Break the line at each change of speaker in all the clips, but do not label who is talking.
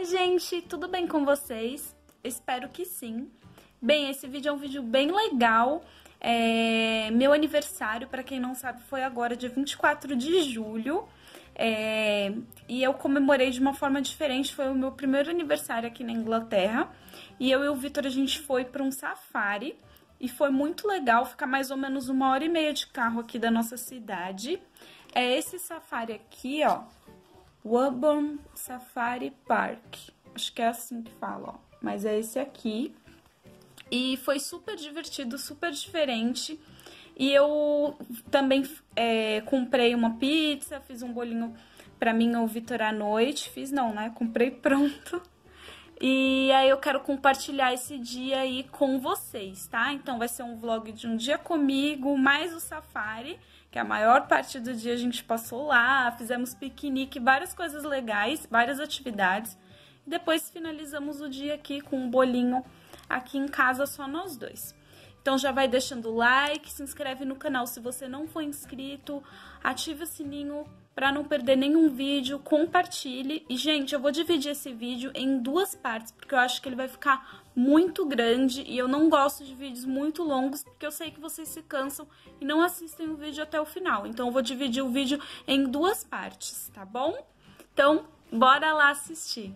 Oi gente, tudo bem com vocês? Espero que sim. Bem, esse vídeo é um vídeo bem legal. Meu aniversário, para quem não sabe, foi agora dia 24 de julho. E eu comemorei de uma forma diferente, foi o meu primeiro aniversário aqui na Inglaterra. E eu e o Vitor, a gente foi para um safari. E foi muito legal, ficar mais ou menos 1h30 de carro aqui da nossa cidade. É esse safari aqui, ó. Woburn Safari Park. Acho que é assim que fala, ó. Mas é esse aqui. E foi super divertido, super diferente. E eu também comprei uma pizza, fiz um bolinho pra mim e o Vitor à noite. Fiz não, né? Comprei pronto. E aí eu quero compartilhar esse dia aí com vocês, tá? Então vai ser um vlog de um dia comigo, mais o safari, que a maior parte do dia a gente passou lá, fizemos piquenique, várias coisas legais, várias atividades. E depois finalizamos o dia aqui com um bolinho aqui em casa, só nós dois. Então já vai deixando o like, se inscreve no canal se você não for inscrito, ative o sininho para não perder nenhum vídeo, compartilhe. E, gente, eu vou dividir esse vídeo em duas partes, porque eu acho que ele vai ficar muito grande e eu não gosto de vídeos muito longos, porque eu sei que vocês se cansam e não assistem o vídeo até o final. Então, eu vou dividir o vídeo em duas partes, tá bom? Então, bora lá assistir!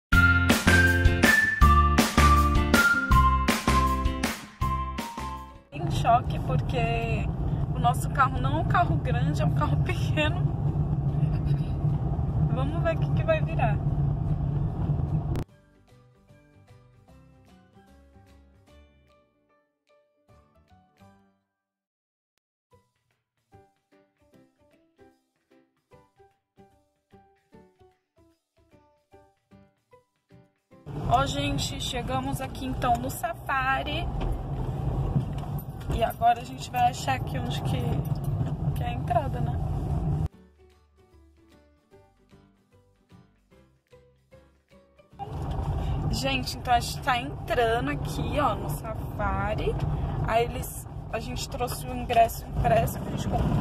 Em choque, porque o nosso carro não é um carro grande, é um carro pequeno. Vamos ver o que vai virar. Ó, gente, chegamos aqui então no safari. E agora a gente vai achar aqui onde que é a entrada, né? Gente, então a gente tá entrando aqui, ó, no safari. Aí a gente trouxe o ingresso impresso que a gente comprou.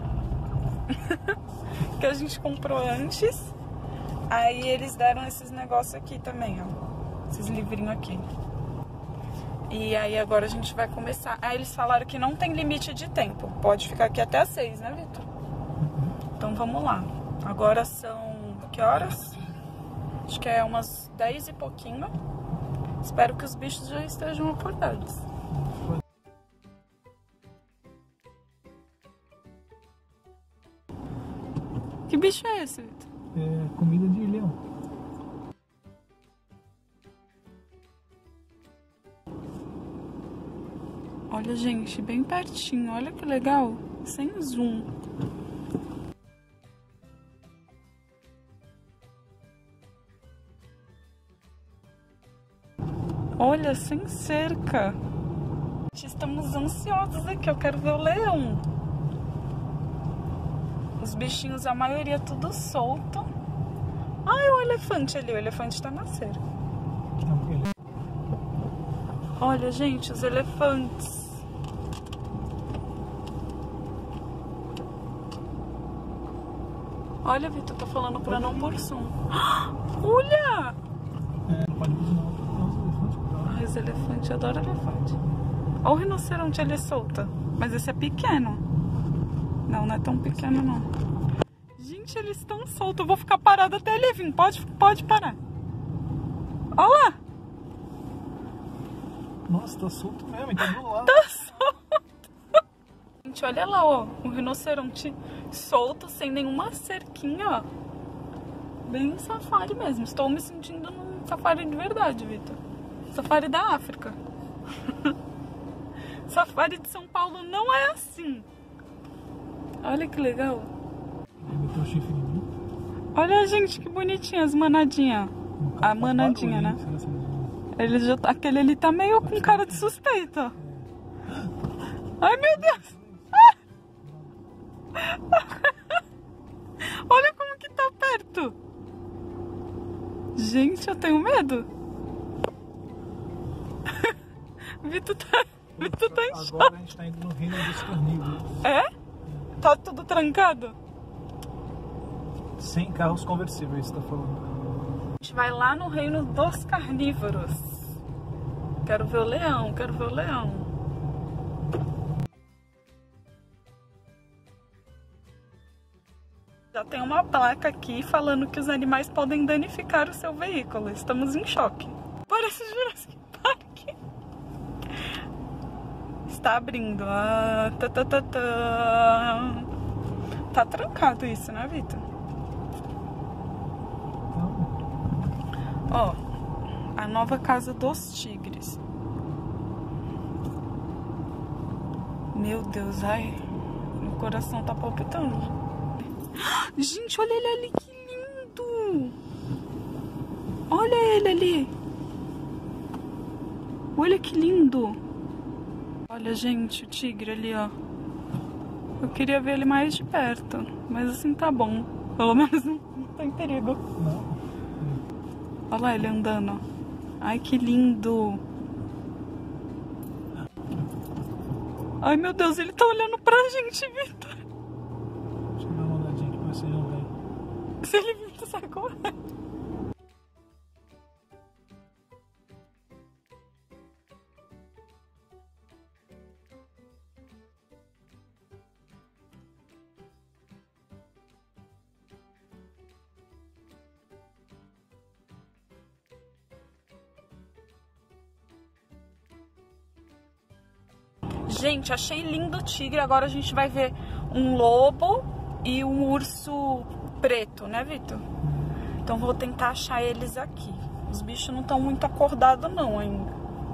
que a gente comprou antes. Aí eles deram esses negócios aqui também, ó. Esses livrinhos aqui. E aí agora a gente vai começar. Aí eles falaram que não tem limite de tempo. Pode ficar aqui até às 6, né, Vitor? Então vamos lá. Agora são... que horas? Acho que é umas 10 e pouquinho. Espero que os bichos já estejam acordados. Que bicho é esse, Vitor?
É comida de leão.
Olha, gente, bem pertinho. Olha que legal. Sem zoom. Olha, sem cerca. Estamos ansiosos aqui, eu quero ver o leão. Os bichinhos, a maioria tudo solto. Ai, o elefante ali, o elefante tá na cerca. Olha, gente, os elefantes. Olha, Vitor, tô falando pra não pôr som. Olha!
Não pode vir não.
Ai, os elefantes, eu adoro elefante. Olha o rinoceronte ali solta. Mas esse é pequeno. Não, não é tão pequeno, não. Gente, eles estão soltos. Eu vou ficar parada até ele vir. Pode parar. Olha lá.
Nossa, tá solto mesmo, tá do lado.
Tá solto. Gente, olha lá, ó. Um rinoceronte solto, sem nenhuma cerquinha, ó. Bem safari mesmo. Estou me sentindo num safari de verdade, Vitor. Safari da África. Safari de São Paulo não é assim. Olha que legal.
Meteu o chifre em mim.
Olha, gente, que bonitinha as manadinhas. A manadinha, né? Aquele ali tá meio com cara de suspeita. Ai, meu Deus. Olha como que tá perto. Gente, eu tenho medo. Vitor tá em choque.
Agora a gente tá indo no reino dos carnívoros.
É? Tá tudo trancado?
Sem carros conversíveis, tá falando.
A gente vai lá no reino dos carnívoros. Quero ver o leão, quero ver o leão. Já tem uma placa aqui falando que os animais podem danificar o seu veículo. Estamos em choque. Parece Jurassic Park. Está abrindo. Tá trancado isso, né, Vitor? Ó, a nova casa dos tigres. Meu Deus, ai, meu coração tá palpitando. Gente, olha ele ali, que lindo! Olha ele ali. Olha que lindo. Olha, gente, o tigre ali, ó. Eu queria ver ele mais de perto, mas assim tá bom. Pelo menos não tá em perigo.
Não.
Olha lá ele andando. Ai, que lindo. Ai, meu Deus, ele tá olhando pra gente, Vitor.
Deixa eu dar uma olhadinha aqui pra ver se ele não vem.
Se ele vir, tu sai correndo. Gente, achei lindo o tigre. Agora a gente vai ver um lobo e um urso preto, né, Vitor? Então vou tentar achar eles aqui. Os bichos não estão muito acordados não ainda.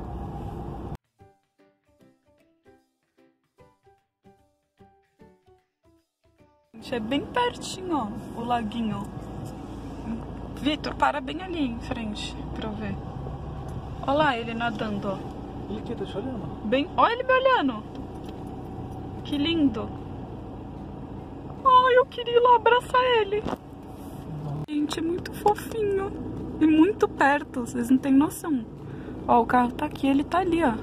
Gente, é bem pertinho, ó, o laguinho. Vitor, para bem ali em frente pra eu ver. Olha lá ele nadando, ó.
Ele aqui, tá te olhando?
Bem... Olha ele me olhando. Que lindo. Ai, eu queria ir lá abraçar ele. Gente, é muito fofinho. E muito perto, vocês não têm noção. Ó, o carro tá aqui, ele tá ali, ó.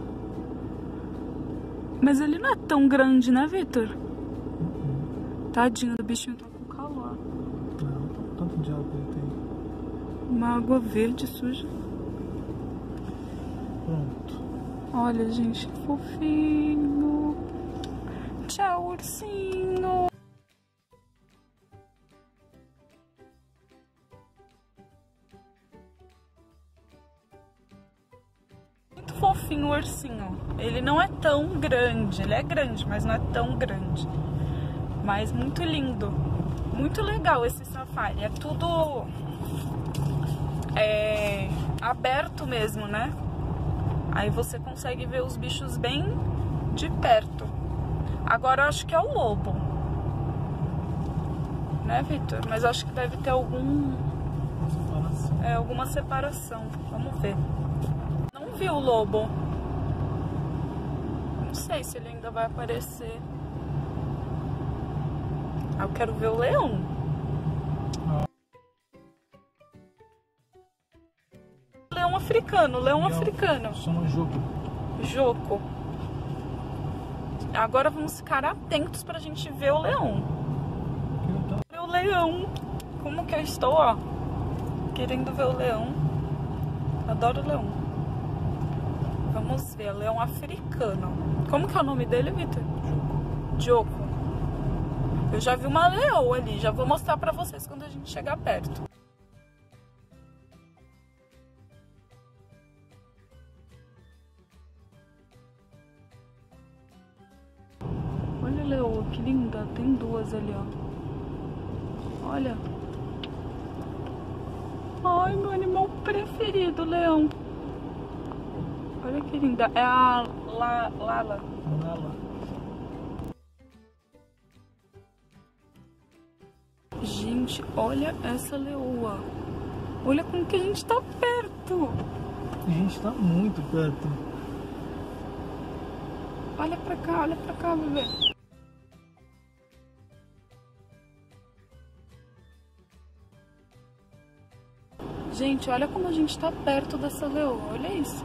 Mas ele não é tão grande, né, Vitor? Tadinho do bichinho, tá com calor.
Não, tanto de água que ele tem.
Uma água verde suja.
Pronto.
Olha, gente, que fofinho. Tchau, ursinho. Muito fofinho o ursinho. Ele não é tão grande. Ele é grande, mas não é tão grande. Mas muito lindo. Muito legal esse safari. É tudo aberto mesmo, né? Aí você consegue ver os bichos bem de perto. Agora eu acho que é o lobo. Né, Vitor? Mas eu acho que deve ter alguma separação. Vamos ver. Não vi o lobo. Não sei se ele ainda vai aparecer. Eu quero ver o leão. Leão africano.
Chama Joco.
Joco. Agora vamos ficar atentos pra gente ver o leão. Ver o leão. Como que eu estou, ó. Querendo ver o leão. Adoro o leão. Vamos ver, leão africano. Como que é o nome dele, Vitor? Joco. Eu já vi uma leoa ali. Já vou mostrar pra vocês quando a gente chegar perto. Olha a leoa, que linda. Tem duas ali, ó. Olha. Ai, meu animal preferido, leão. Olha que linda. É a Lala. Gente, olha essa leoa. Olha como que a gente tá perto.
A gente tá muito perto.
Olha pra cá, bebê. Gente, olha como a gente tá perto dessa leoa. Olha isso.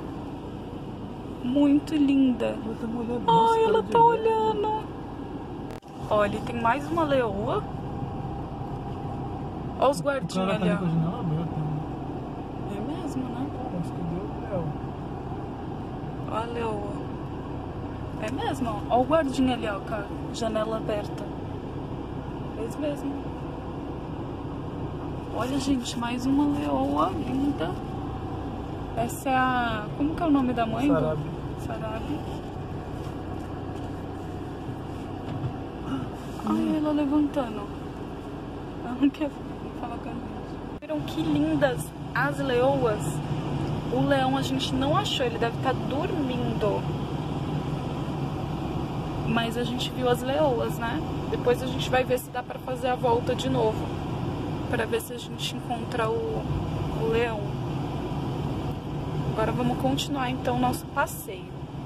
Muito linda. Ai, ela tá olhando. Olha, tem mais uma leoa. Olha os guardinhas ali, ó. leoa. É mesmo, ó. Ó o guardinha ali, ó, com a janela aberta. É isso mesmo. Olha, gente, mais uma leoa linda. Essa é a... Como que é o nome da mãe?
Sarabi.
Sarabi. Ai, ela levantando. Ela não quer falar com a gente. Viram que lindas as leoas? O leão a gente não achou, ele deve estar dormindo. Mas a gente viu as leoas, né? Depois a gente vai ver se dá pra fazer a volta de novo. Pra ver se a gente encontra o leão. Agora vamos continuar então o nosso passeio.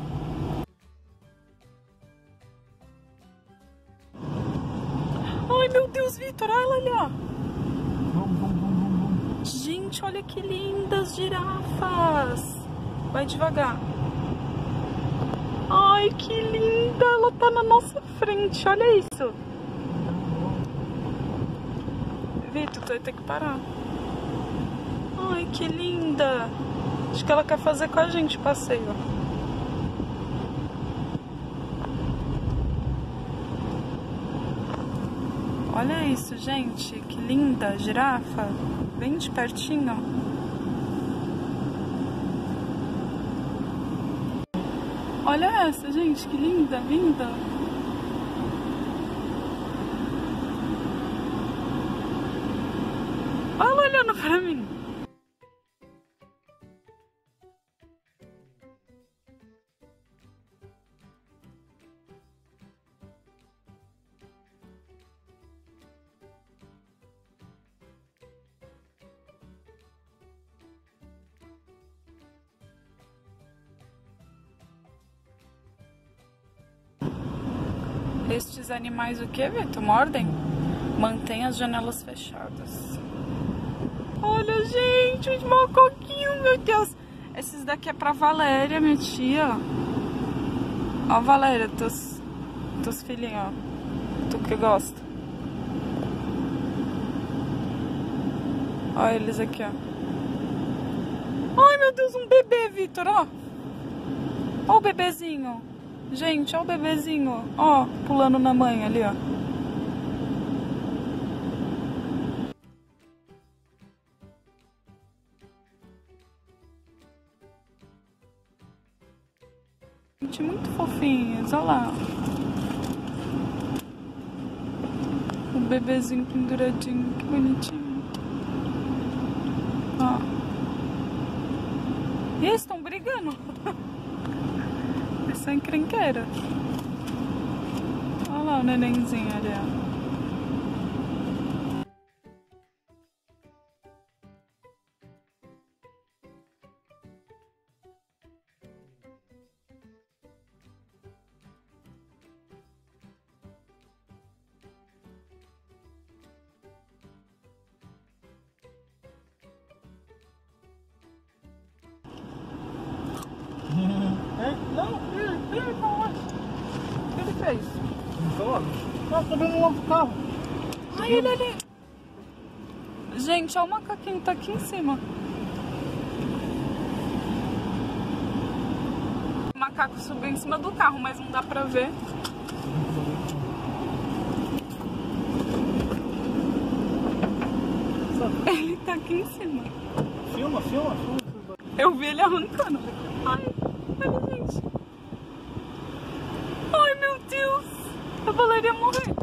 Ai, meu Deus, Vitor, olha ela ali, ó.
Vamos.
Gente, olha que lindas girafas. Vai devagar. Ai, que linda. Ela tá na nossa frente, olha isso. Vitor, tu vai ter que parar. Ai, que linda. Acho que ela quer fazer com a gente o passeio. Olha isso, gente. Que linda girafa. Bem de pertinho. Olha essa, gente. Que linda, linda. Olha ela olhando pra mim. Estes animais o que, Vitor? Mordem? Mantém as janelas fechadas. Olha, gente, os macaquinhos, meu Deus. Esses daqui é pra Valéria, minha tia. Ó, Valéria, teus filhinhos, ó. Tu que gosta. Olha eles aqui, ó. Ai, meu Deus, um bebê, Vitor, ó. Ó o bebezinho. Gente, olha o bebezinho, ó, pulando na mãe ali, ó. Gente, muito fofinhos, olha lá. O bebezinho penduradinho, que bonitinho. Ó. E eles estão brigando. Essa encrenqueira. Olha lá o nenenzinho ali, ó.
Não,
O que ele fez?
Não, tô vendo um outro carro.
Ai, ele ali. Gente, olha o macaquinho, tá aqui em cima. O macaco subiu em cima do carro, mas não dá pra ver. Ele tá aqui em cima.
Filma.
Eu vi ele arrancando. Ai, olha, gente. Ai, meu Deus. A Valéria ia morrer.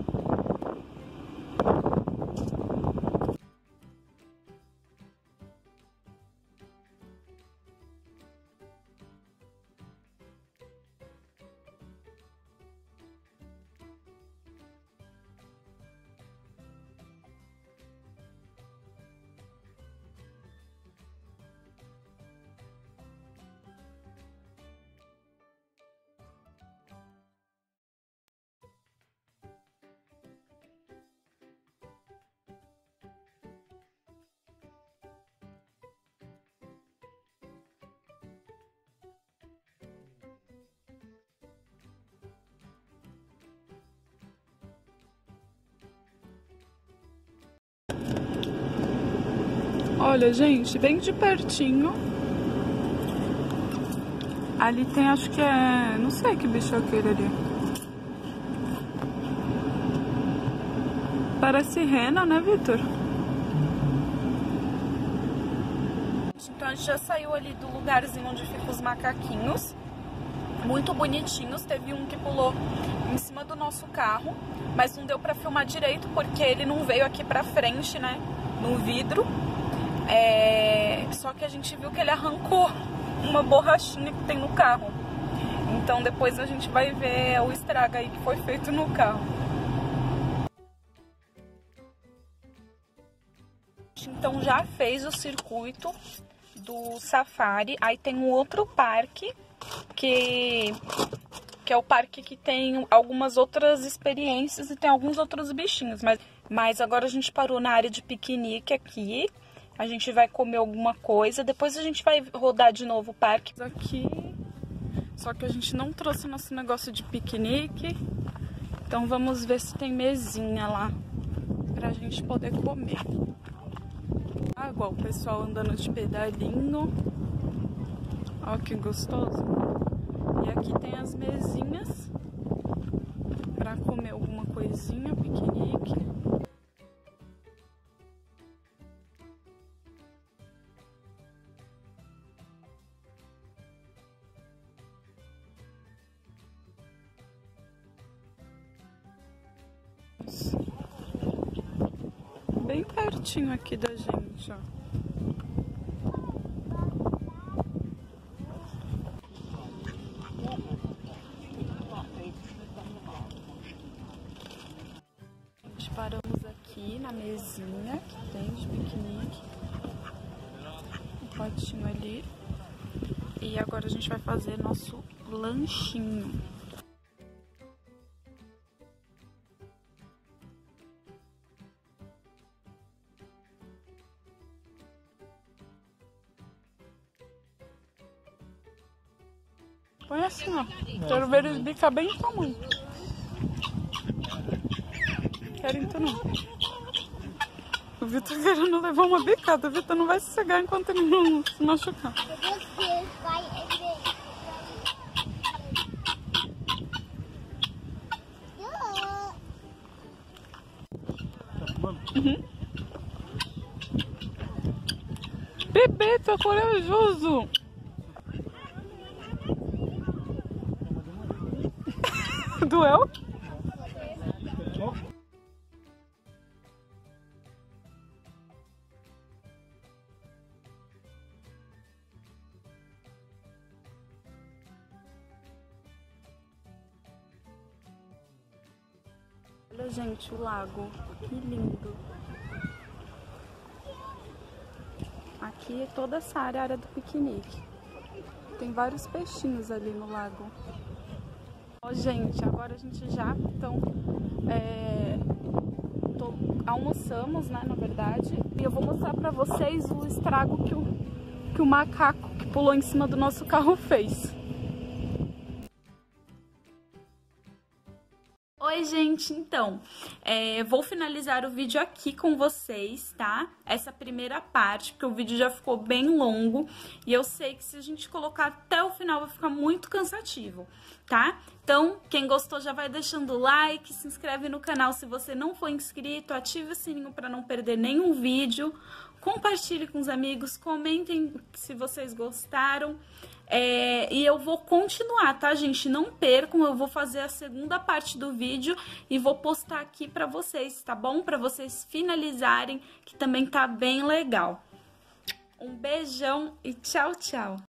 Olha, gente, bem de pertinho. Ali tem, acho que é... não sei que bicho é aquele ali. Parece rena, né, Vitor? Então a gente já saiu ali do lugarzinho onde ficam os macaquinhos. Muito bonitinhos. Teve um que pulou em cima do nosso carro, mas não deu pra filmar direito porque ele não veio aqui pra frente, né, no vidro. Só que a gente viu que ele arrancou uma borrachinha que tem no carro. Então depois a gente vai ver o estrago aí que foi feito no carro. Então já fez o circuito do safari. Aí tem um outro parque que é o parque que tem algumas outras experiências e tem alguns outros bichinhos. Mas agora a gente parou na área de piquenique aqui. A gente vai comer alguma coisa. Depois a gente vai rodar de novo o parque aqui. Só que a gente não trouxe o nosso negócio de piquenique. Então vamos ver se tem mesinha lá pra gente poder comer. Ah, igual o pessoal andando de pedalinho. Ó que gostoso. E aqui tem as mesinhas pra comer alguma coisinha, piquenique. Bem pertinho aqui da gente, ó. A gente paramos aqui na mesinha que tem de piquenique. Um potinho ali. E agora a gente vai fazer nosso lanchinho. Põe assim, ó. Quero ver eles bicar bem em tamanho. Querem tu não. O Vitor querendo levar uma bicada. O Vitor não vai sossegar enquanto ele não se machucar. Uhum. Bebê, tu é corajoso. Doeu? Olha, gente, o lago. Que lindo. Aqui é toda essa área do piquenique. Tem vários peixinhos ali no lago. Ó, gente, agora a gente já almoçamos, né, na verdade. E eu vou mostrar pra vocês o estrago que o macaco que pulou em cima do nosso carro fez. Oi, gente, então, vou finalizar o vídeo aqui com vocês, tá? Essa primeira parte, porque o vídeo já ficou bem longo e eu sei que se a gente colocar até o final vai ficar muito cansativo, tá? Então, quem gostou já vai deixando o like, se inscreve no canal se você não for inscrito, ative o sininho para não perder nenhum vídeo, compartilhe com os amigos, comentem se vocês gostaram. E eu vou continuar, tá, gente? Não percam, eu vou fazer a segunda parte do vídeo e vou postar aqui pra vocês, tá bom? Pra vocês finalizarem, que também tá bem legal. Um beijão e tchau, tchau!